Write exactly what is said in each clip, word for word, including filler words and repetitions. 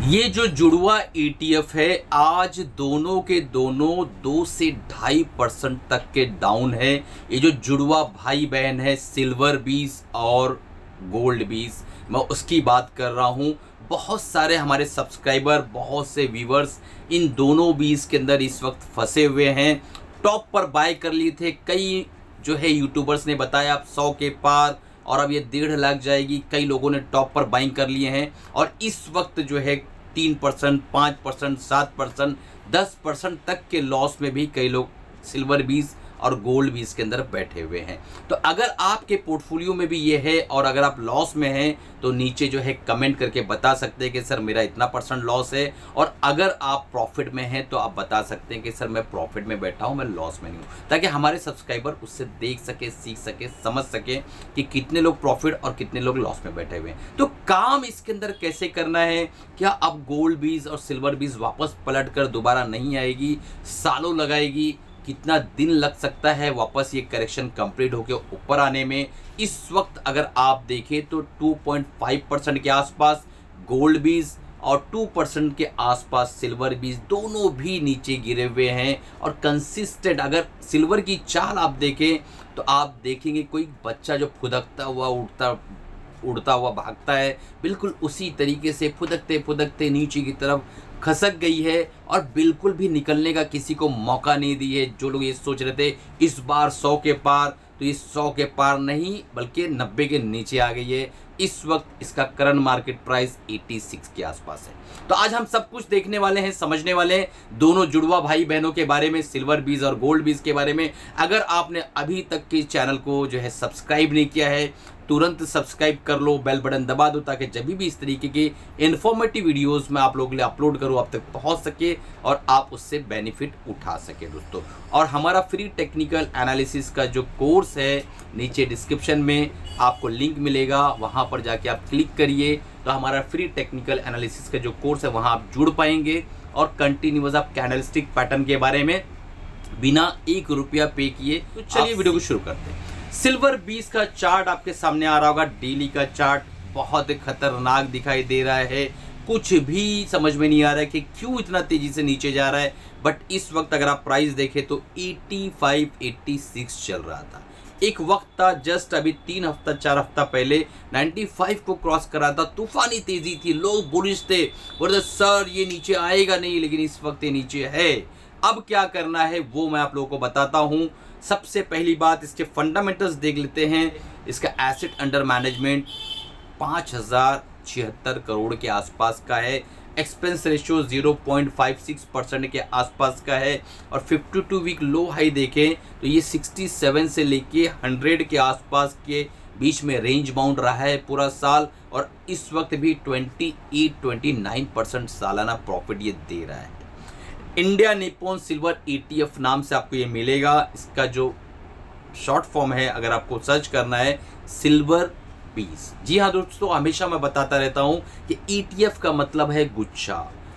ये जो जुड़वा ईटीएफ है आज दोनों के दोनों दो से ढाई परसेंट तक के डाउन है। ये जो जुड़वा भाई बहन है सिल्वर बीज और गोल्ड बीज, मैं उसकी बात कर रहा हूँ। बहुत सारे हमारे सब्सक्राइबर, बहुत से व्यूवर्स इन दोनों बीज के अंदर इस वक्त फंसे हुए हैं। टॉप पर बाय कर लिए थे, कई जो है यूट्यूबर्स ने बताया आप सौ के पार और अब ये डेढ़ लाख जाएगी। कई लोगों ने टॉप पर बाइंग कर लिए हैं और इस वक्त जो है तीन परसेंट, पाँच परसेंट, सात परसेंट, दस परसेंट तक के लॉस में भी कई लोग सिल्वर बीज और गोल्ड बीज के अंदर बैठे हुए हैं। तो अगर आपके पोर्टफोलियो में भी ये है और अगर आप लॉस में हैं तो नीचे जो है कमेंट करके बता सकते हैं कि सर मेरा इतना परसेंट लॉस है, और अगर आप प्रॉफिट में हैं तो आप बता सकते हैं कि सर मैं प्रॉफिट में बैठा हूं, मैं लॉस में नहीं हूं, ताकि हमारे सब्सक्राइबर उससे देख सके, सीख सके, समझ सके कि कितने लोग प्रॉफिट और कितने लोग लॉस में बैठे हुए हैं। तो काम इसके अंदर कैसे करना है, क्या अब गोल्ड बीज और सिल्वर बीज वापस पलट कर दोबारा नहीं आएगी, सालों लगाएगी, कितना दिन लग सकता है वापस ये करेक्शन कंप्लीट होकर ऊपर आने में। इस वक्त अगर आप देखें तो टू पॉइंट फाइव परसेंट के आसपास गोल्ड बीज और टू परसेंट के आसपास सिल्वर बीज, दोनों भी नीचे गिरे हुए हैं। और कंसिस्टेंट अगर सिल्वर की चाल आप देखें तो आप देखेंगे कोई बच्चा जो फुदकता हुआ उड़ता उड़ता हुआ भागता है, बिल्कुल उसी तरीके से फुदकते फुदकते नीचे की तरफ खसक गई है और बिल्कुल भी निकलने का किसी को मौका नहीं दी है। जो लोग ये सोच रहे थे इस बार सौ के पार, तो ये सौ के पार नहीं बल्कि नब्बे के नीचे आ गई है। इस वक्त इसका करंट मार्केट प्राइस छियासी के आसपास है। तो आज हम सब कुछ देखने वाले हैं, समझने वाले हैं दोनों जुड़वा भाई बहनों के बारे में, सिल्वर बीज और गोल्ड बीज के बारे में। अगर आपने अभी तक के चैनल को जो है सब्सक्राइब नहीं किया है, तुरंत सब्सक्राइब कर लो, बेल बटन दबा दो, ताकि जब भी इस तरीके के इन्फॉर्मेटिव वीडियोस मैं आप लोगों के लिए अपलोड करूँ आप तक पहुंच सके और आप उससे बेनिफिट उठा सके दोस्तों। और हमारा फ्री टेक्निकल एनालिसिस का जो कोर्स है नीचे डिस्क्रिप्शन में आपको लिंक मिलेगा, वहां पर जाके आप क्लिक करिए तो हमारा फ्री टेक्निकल एनालिसिस का जो कोर्स है वहां आप जुड़ पाएंगे और कंटिन्यूअस आप कैंडलस्टिक पैटर्न के बारे में बिना एक रुपया पे किए। तो चलिए वीडियो को शुरू करते हैं। सिल्वर बीज का चार्ट आपके सामने आ रहा होगा, डेली का चार्ट बहुत खतरनाक दिखाई दे रहा है। कुछ भी समझ में नहीं आ रहा है कि क्यों इतना तेजी से नीचे जा रहा है। बट इस वक्त अगर आप प्राइस देखें तो पचासी, छियासी चल रहा था। एक वक्त था जस्ट अभी तीन हफ्ता चार हफ्ता पहले पचानवे को क्रॉस करा था, तूफानी तेजी थी, लोग बुलिश थे, बोलते सर ये नीचे आएगा नहीं, लेकिन इस वक्त ये नीचे है। अब क्या करना है वो मैं आप लोगों को बताता हूँ। सबसे पहली बात इसके फंडामेंटल्स देख लेते हैं। इसका एसेट अंडर मैनेजमेंट पाँच हजार छिहत्तर करोड़ के आसपास का है। Expense ratio zero point five six percent के आसपास का है और बावन वीक लो हाई देखें तो ये सड़सठ से लेके सौ के आसपास के बीच में रेंज बाउंड रहा है पूरा साल, और इस वक्त भी अट्ठाईस उनतीस परसेंट सालाना प्रॉफिट ये दे रहा है। इंडिया निप्पॉन सिल्वर ईटीएफ नाम से आपको ये मिलेगा। इसका जो शॉर्ट फॉर्म है अगर आपको सर्च करना है सिल्वर बीज। जी हाँ दोस्तों, हमेशा मैं बताता रहता हूँ कि ईटीएफ का मतलब है गुच्छा,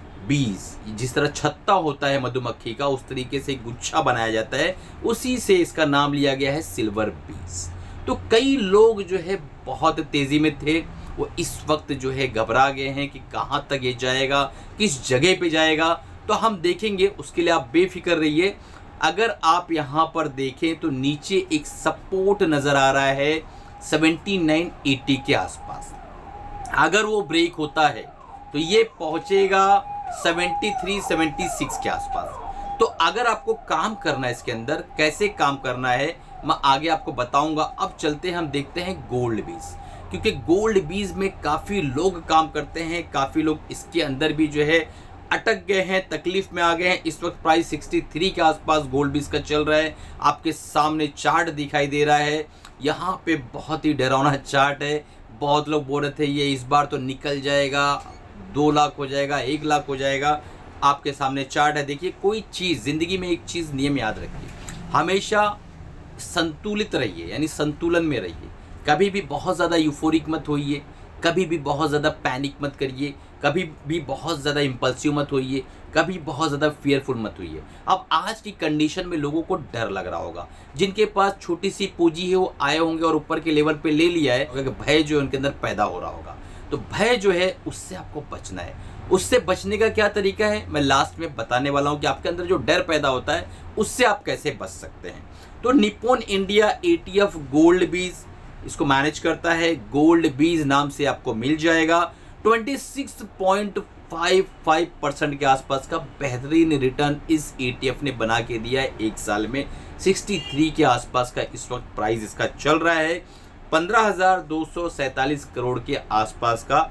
बीज जिस तरह छत्ता होता है मधुमक्खी का उस तरीके से गुच्छा बनाया जाता है, उसी से इसका नाम लिया गया है सिल्वर बीज। तो कई लोग जो है बहुत तेजी में थे, वो इस वक्त जो है घबरा गए हैं कि कहाँ तक ये जाएगा, किस जगह पे जाएगा। तो हम देखेंगे, उसके लिए आप बेफिक्र रहिए। अगर आप यहाँ पर देखें तो नीचे एक सपोर्ट नजर आ रहा है उन्यासी अस्सी के आसपास। अगर वो ब्रेक होता है तो ये पहुंचेगा तिहत्तर छिहत्तर के आसपास। तो अगर आपको काम करना है इसके अंदर, कैसे काम करना है मैं आगे आपको बताऊंगा। अब चलते हैं, हम देखते हैं गोल्ड बीज, क्योंकि गोल्ड बीज में काफ़ी लोग काम करते हैं, काफ़ी लोग इसके अंदर भी जो है अटक गए हैं, तकलीफ में आ गए हैं। इस वक्त प्राइस तिरसठ के आसपास गोल्ड बीज का चल रहा है। आपके सामने चार्ट दिखाई दे रहा है, यहाँ पे बहुत ही डरावना चार्ट है। बहुत लोग बोल रहे थे ये इस बार तो निकल जाएगा, दो लाख हो जाएगा, एक लाख हो जाएगा। आपके सामने चार्ट है, देखिए। कोई चीज़ ज़िंदगी में एक चीज़ नियम याद रखिए, हमेशा संतुलित रहिए, यानी संतुलन में रहिए। कभी भी बहुत ज़्यादा यूफोरिक मत होइए, कभी भी बहुत ज़्यादा पैनिक मत करिए, कभी भी बहुत ज़्यादा इम्पल्सिव मत होइए, कभी बहुत ज़्यादा फियरफुल मत होइए। अब आज की कंडीशन में लोगों को डर लग रहा होगा, जिनके पास छोटी सी पूंजी है वो आए होंगे और ऊपर के लेवल पे ले लिया है, भय जो है उनके अंदर पैदा हो रहा होगा। तो भय जो है उससे आपको बचना है। उससे बचने का क्या तरीका है मैं लास्ट में बताने वाला हूं कि आपके अंदर जो डर पैदा होता है उससे आप कैसे बच सकते हैं। तो निप्पॉन इंडिया एटीएफ गोल्ड बीज इसको मैनेज करता है, गोल्ड बीज नाम से आपको मिल जाएगा। छब्बीस पॉइंट पाँच पाँच परसेंट के आसपास का बेहतरीन रिटर्न इस ईटीएफ ने बना के दिया है एक साल में। तिरसठ के आसपास का इस वक्त प्राइस इसका चल रहा है। पंद्रह हजार दो सौ सैंतालीस करोड़ के आसपास का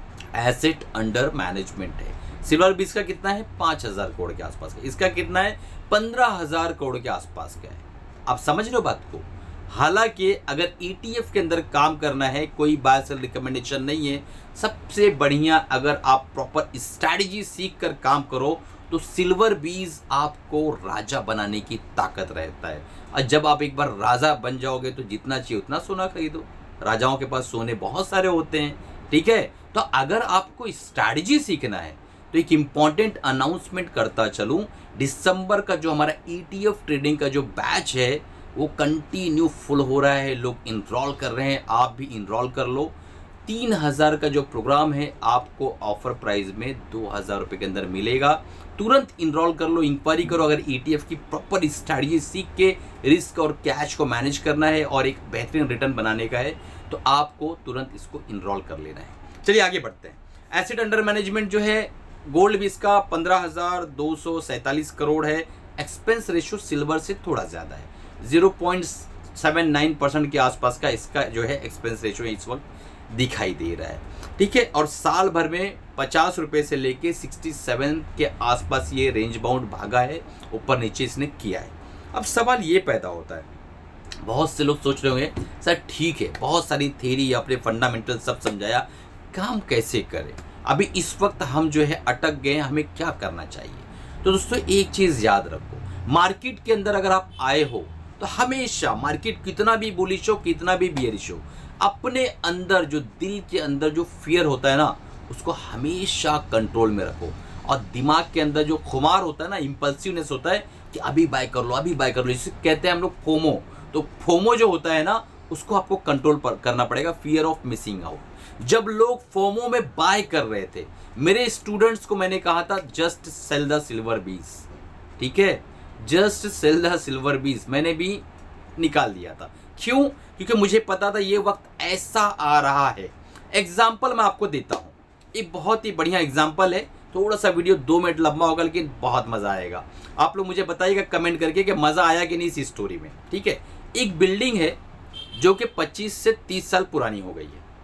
एसेट अंडर मैनेजमेंट है। सिल्वर बीज का कितना है? पांच हजार करोड़ के आसपास का। इसका कितना है? पंद्रह हजार करोड़ के आसपास का है। आप समझ रहे हो बात को? हालांकि अगर ईटीएफ के अंदर काम करना है, कोई बाय सेल रिकमेंडेशन नहीं है, सबसे बढ़िया अगर आप प्रॉपर स्ट्रैटेजी सीख कर काम करो तो सिल्वर बीज आपको राजा बनाने की ताकत रहता है। और जब आप एक बार राजा बन जाओगे तो जितना चाहिए उतना सोना खरीदो। राजाओं के पास सोने बहुत सारे होते हैं, ठीक है। तो अगर आपको स्ट्रैटेजी सीखना है तो एक इम्पॉर्टेंट अनाउंसमेंट करता चलूं, दिसंबर का जो हमारा ईटीएफ ट्रेडिंग का जो बैच है वो कंटिन्यू फुल हो रहा है, लोग इनरोल कर रहे हैं, आप भी इनरोल कर लो। तीन हजार का जो प्रोग्राम है आपको ऑफर प्राइस में दो हजार रुपये के अंदर मिलेगा। तुरंत इनरोल कर लो, इंक्वायरी करो। अगर ईटीएफ की प्रॉपर स्ट्रैटेजी सीख के रिस्क और कैश को मैनेज करना है और एक बेहतरीन रिटर्न बनाने का है तो आपको तुरंत इसको इनरोल कर लेना है। चलिए आगे बढ़ते हैं। एसेट अंडर मैनेजमेंट जो है गोल्ड बीज का पंद्रह हजार दो सौ सैंतालीस करोड़ है। एक्सपेंस रेशियो सिल्वर से थोड़ा ज़्यादा है, zero point seven nine percent के आसपास का इसका जो है एक्सपेंस रेशियो इस वक्त दिखाई दे रहा है, ठीक है। और साल भर में पचास रुपये से लेके सिक्सटी सेवन के आसपास ये रेंज बाउंड भागा है, ऊपर नीचे इसने किया है। अब सवाल ये पैदा होता है, बहुत से लोग सोच रहे होंगे सर ठीक है बहुत सारी थ्योरी अपने फंडामेंटल सब समझाया, काम कैसे करें? अभी इस वक्त हम जो है अटक गए, हमें क्या करना चाहिए? तो दोस्तों एक चीज़ याद रखो, मार्केट के अंदर अगर आप आए हो तो हमेशा मार्केट कितना भी बुलिश हो कितना भी बियरिश हो, अपने अंदर जो दिल के अंदर जो फियर होता है ना उसको हमेशा कंट्रोल में रखो। और दिमाग के अंदर जो खुमार होता है ना, इम्पल्सिवनेस होता है कि अभी बाय कर लो अभी बाय कर लो, इसे कहते हैं हम लोग फोमो। तो फोमो जो होता है ना उसको आपको कंट्रोल पर करना पड़ेगा, फियर ऑफ मिसिंग आउट। जब लोग फोमो में बाय कर रहे थे, मेरे स्टूडेंट्स को मैंने कहा था जस्ट सेल द सिल्वर बीज, ठीक है, जस्ट सेल द सिल्वर बीज मैंने भी निकाल दिया था। क्यों? क्योंकि मुझे पता था ये वक्त ऐसा आ रहा है। एग्जाम्पल मैं आपको देता हूँ, एक बहुत ही बढ़िया एग्जाम्पल है, थोड़ा सा वीडियो दो मिनट लंबा होगा लेकिन बहुत मजा आएगा। आप लोग मुझे बताइएगा कमेंट करके कि मजा आया कि नहीं इस स्टोरी में, ठीक है। एक बिल्डिंग है जो कि पच्चीस से तीस साल पुरानी हो गई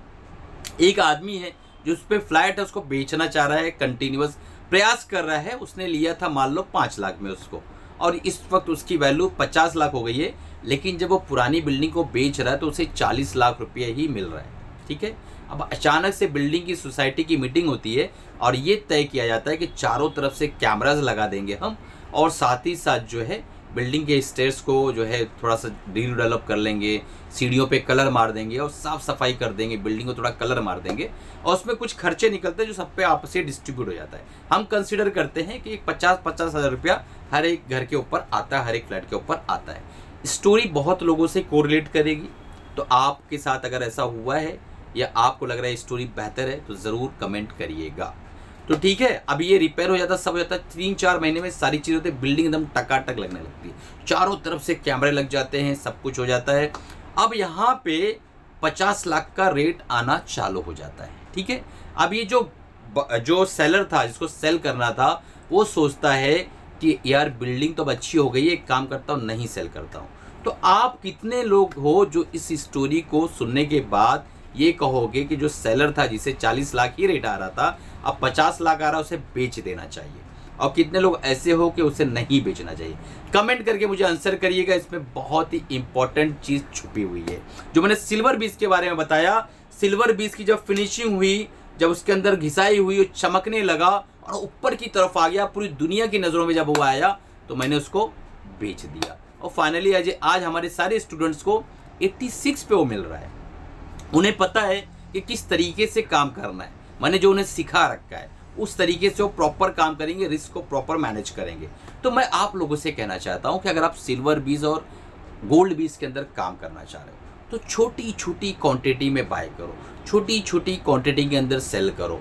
है। एक आदमी है जो उस पर फ्लैट है उसको बेचना चाह रहा है, कंटिन्यूअस प्रयास कर रहा है। उसने लिया था मान लो पाँच लाख में उसको, और इस वक्त उसकी वैल्यू पचास लाख हो गई है। लेकिन जब वो पुरानी बिल्डिंग को बेच रहा है तो उसे चालीस लाख रुपये ही मिल रहा है, ठीक है। अब अचानक से बिल्डिंग की सोसाइटी की मीटिंग होती है और ये तय किया जाता है कि चारों तरफ से कैमराज लगा देंगे हम, और साथ ही साथ जो है बिल्डिंग के स्टेयर्स को जो है थोड़ा सा रीडेवलप कर लेंगे, सीढ़ियों पे कलर मार देंगे और साफ सफाई कर देंगे, बिल्डिंग को थोड़ा कलर मार देंगे, और उसमें कुछ खर्चे निकलते हैं जो सब पे आपस से डिस्ट्रीब्यूट हो जाता है। हम कंसिडर करते हैं कि एक पचास पचास हज़ार रुपया हर एक घर के ऊपर आता है, हर एक फ्लैट के ऊपर आता है। स्टोरी बहुत लोगों से कोरिलेट करेगी, तो आपके साथ अगर ऐसा हुआ है या आपको लग रहा है स्टोरी बेहतर है तो ज़रूर कमेंट करिएगा। तो ठीक है, अब ये रिपेयर हो जाता, सब हो जाता है, तीन चार महीने में सारी चीज़ होती है, बिल्डिंग एकदम टकाटक लगने लगती है, चारों तरफ से कैमरे लग जाते हैं, सब कुछ हो जाता है। अब यहाँ पे पचास लाख का रेट आना चालू हो जाता है, ठीक है। अब ये जो जो सेलर था जिसको सेल करना था वो सोचता है कि यार बिल्डिंग तो अब अच्छी हो गई है, एक काम करता हूँ नहीं सेल करता हूँ। तो आप कितने लोग हो जो इस स्टोरी को सुनने के बाद ये कहोगे कि जो सेलर था जिसे चालीस लाख ही रेट आ रहा था अब पचास लाख आ रहा है, उसे बेच देना चाहिए? और कितने लोग ऐसे हो कि उसे नहीं बेचना चाहिए? कमेंट करके मुझे आंसर करिएगा। इसमें बहुत ही इंपॉर्टेंट चीज़ छुपी हुई है जो मैंने सिल्वर बीज के बारे में बताया। सिल्वर बीज की जब फिनिशिंग हुई, जब उसके अंदर घिसाई हुई, वो चमकने लगा और ऊपर की तरफ आ गया, पूरी दुनिया की नज़रों में जब वो आया तो मैंने उसको बेच दिया। और फाइनली आज आज हमारे सारे स्टूडेंट्स को छियासी पे वो मिल रहा है। उन्हें पता है कि किस तरीके से काम करना है, मैंने जो उन्हें सिखा रखा है उस तरीके से वो प्रॉपर काम करेंगे, रिस्क को प्रॉपर मैनेज करेंगे। तो मैं आप लोगों से कहना चाहता हूं कि अगर आप सिल्वर बीज और गोल्ड बीज के अंदर काम करना चाह रहे हो तो छोटी छोटी क्वांटिटी में बाय करो, छोटी छोटी क्वांटिटी के अंदर सेल करो,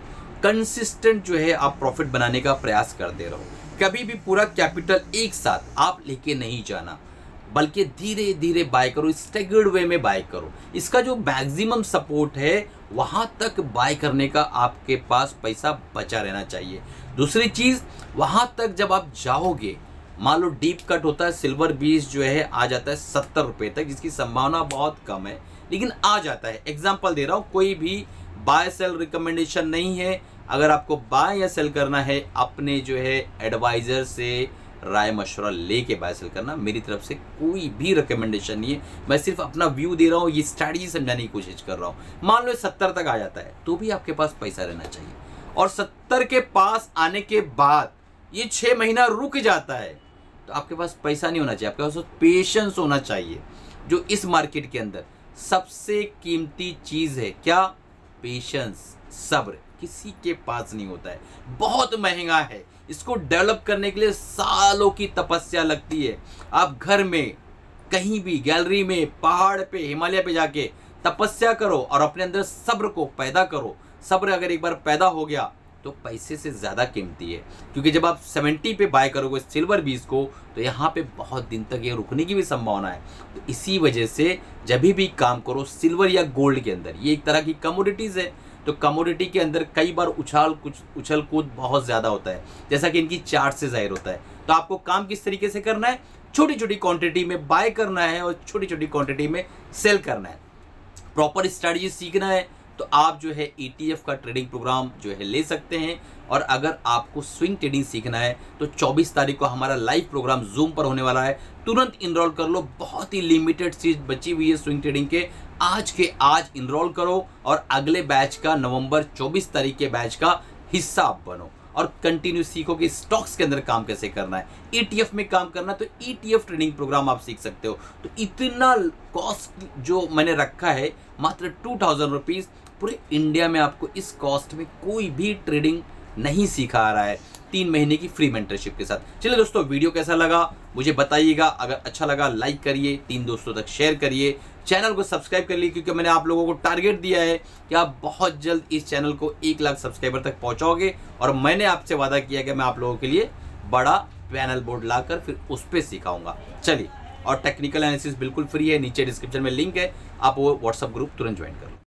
कंसिस्टेंट जो है आप प्रॉफिट बनाने का प्रयास करते रहो। कभी भी पूरा कैपिटल एक साथ आप लेके नहीं जाना, बल्कि धीरे धीरे बाय करो, स्टेगर्ड वे में बाय करो। इसका जो मैक्सिमम सपोर्ट है वहां तक बाय करने का आपके पास पैसा बचा रहना चाहिए। दूसरी चीज, वहां तक जब आप जाओगे, मान लो डीप कट होता है, सिल्वर बीस जो है आ जाता है सत्तर रुपए तक, जिसकी संभावना बहुत कम है लेकिन आ जाता है। एग्जाम्पल दे रहा हूं, कोई भी बाय सेल रिकमेंडेशन नहीं है। अगर आपको बाय या सेल करना है, अपने जो है एडवाइजर से राय मशवरा लेके बाय सेल करना। मेरी तरफ से कोई भी रिकमेंडेशन नहीं है, मैं सिर्फ अपना व्यू दे रहा हूँ, ये स्ट्रैटेजी समझाने की कोशिश कर रहा हूँ। मान लो सत्तर तक आ जाता है तो भी आपके पास पैसा रहना चाहिए, और सत्तर के पास आने के बाद ये छह महीना रुक जाता है तो आपके पास पैसा नहीं होना चाहिए, आपके पास पेशेंस होना चाहिए, जो इस मार्केट के अंदर सबसे कीमती चीज है। क्या? पेशेंस, सब्र। किसी के पास नहीं होता है, बहुत महंगा है। इसको डेवलप करने के लिए सालों की तपस्या लगती है। आप घर में, कहीं भी, गैलरी में, पहाड़ पे, हिमालय पे जाके तपस्या करो और अपने अंदर सब्र को पैदा करो। सब्र अगर एक बार पैदा हो गया तो पैसे से ज़्यादा कीमती है, क्योंकि जब आप सत्तर पे बाय करोगे सिल्वर बीस को तो यहाँ पे बहुत दिन तक ये रुकने की भी संभावना है। तो इसी वजह से जब भी काम करो सिल्वर या गोल्ड के अंदर, ये एक तरह की कमोडिटीज़ है, तो कमोडिटी के अंदर कई बार उछाल कुछ उछल कूद बहुत ज़्यादा होता है, जैसा कि इनकी चार्ट से जाहिर होता है। तो आपको काम किस तरीके से करना है? छोटी छोटी क्वांटिटी में बाय करना है और छोटी छोटी क्वांटिटी में सेल करना है। प्रॉपर स्ट्रैटेजी सीखना है तो आप जो है ईटीएफ का ट्रेडिंग प्रोग्राम जो है ले सकते हैं। और अगर आपको स्विंग ट्रेडिंग सीखना है तो चौबीस तारीख को हमारा लाइव प्रोग्राम जूम पर होने वाला है, तुरंत इनरोल कर लो। बहुत ही लिमिटेड चीज बची हुई है स्विंग ट्रेडिंग के, आज के आज इनरोल करो और अगले बैच का नवंबर चौबीस तारीख के बैच का हिस्सा आप बनो और कंटिन्यू सीखो कि स्टॉक्स के अंदर काम कैसे करना है, ईटीएफ में काम करना है। तो ईटीएफ ट्रेडिंग प्रोग्राम आप सीख सकते हो। तो इतना कॉस्ट जो मैंने रखा है मात्र टू थाउजेंड रुपीज, पूरे इंडिया में आपको इस कॉस्ट में कोई भी ट्रेडिंग नहीं सिखा रहा है, तीन महीने की फ्री मेंटरशिप के साथ। चलिए दोस्तों, वीडियो कैसा लगा मुझे बताइएगा। अगर अच्छा लगा लाइक करिए, तीन दोस्तों तक शेयर करिए, चैनल को सब्सक्राइब कर लीजिए, क्योंकि मैंने आप लोगों को टारगेट दिया है कि आप बहुत जल्द इस चैनल को एक लाख सब्सक्राइबर तक पहुंचाओगे। और मैंने आपसे वादा किया कि मैं आप लोगों के लिए बड़ा पैनल बोर्ड लाकर फिर उस पर सिखाऊंगा। चलिए, और टेक्निकल एनालिसिस बिल्कुल फ्री है, नीचे डिस्क्रिप्शन में लिंक है, आप वो व्हाट्सएप ग्रुप तुरंत ज्वाइन कर लो।